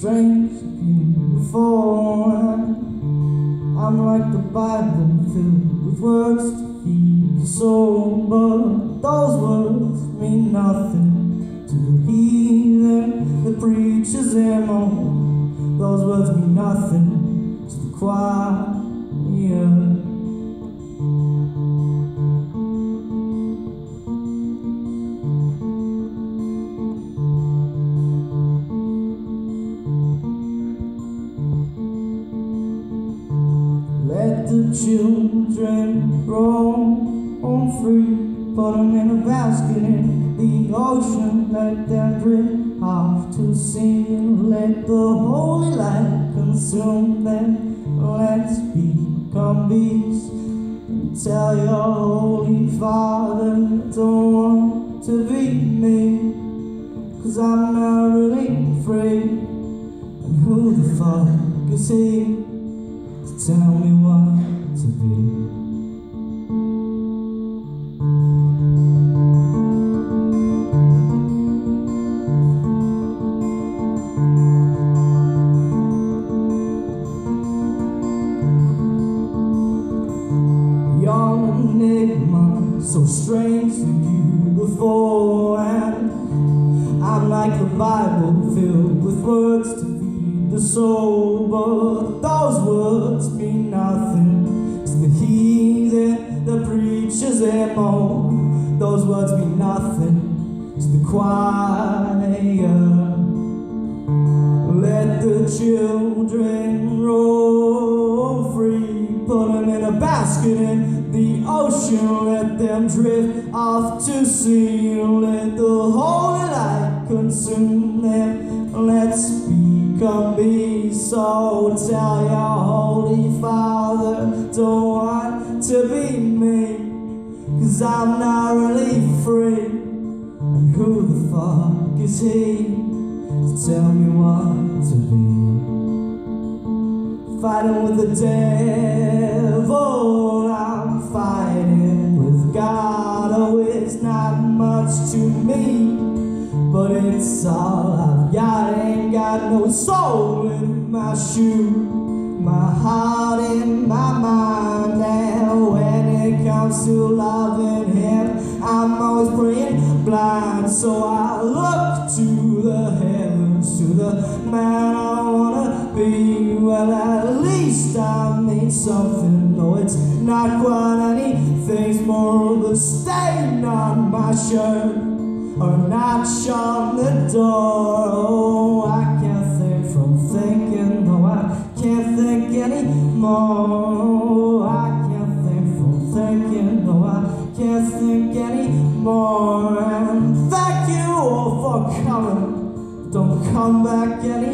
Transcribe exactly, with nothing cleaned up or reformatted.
strange, beautiful. I'm like the Bible filled with words to feed your soul, but those words mean nothing to the heathen, the preachers and all. Those words mean nothing to the choir. Let the children roam on free, put them in a basket in the ocean, let them drift off to sea, let the holy light consume them. Let's become beasts and tell your holy father don't want to be me, 'cause I'm not really free. And who the fuck is he to tell me what to be? Young enigma, so strangely beautiful, and I'm like the Bible filled with words to feed the soul, but those words mean nothing to the heathen, the preachers and more. Those words mean nothing to the choir. Let the children roam free, put them in a basket in the ocean, let them drift off to sea, let the holy light consume them. Let's become beasts, so tell your holy father don't want to be me, 'cause I'm not really free. And who the fuck is he to tell me what to be? Fighting with the devil, I'm fighting with God. Oh, it's not much to me, but it's all I've got. Ain't got no soul in my shoe, my heart in my mind. And when it comes to loving him, I'm always praying blind. So I look to the heavens, to the man I wanna be. Well, at least I mean something, though it's not quite anything's more of a stain on my shirt or a notch on the door. Oh, I can't think from thinking, no, I can't think anymore. Oh, I can't think from thinking, no, I can't think anymore. And thank you all for coming, don't come back anymore.